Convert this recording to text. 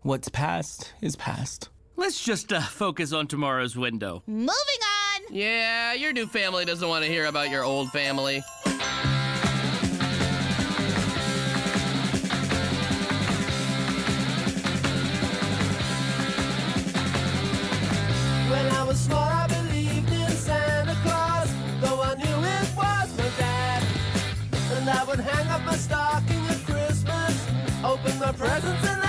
What's past is past. Let's just focus on tomorrow's window. Moving on! Yeah, your new family doesn't want to hear about your old family. When I was small, I believed in Santa Claus, though I knew it was my dad. And I would hang up my stocking at Christmas, open my presents and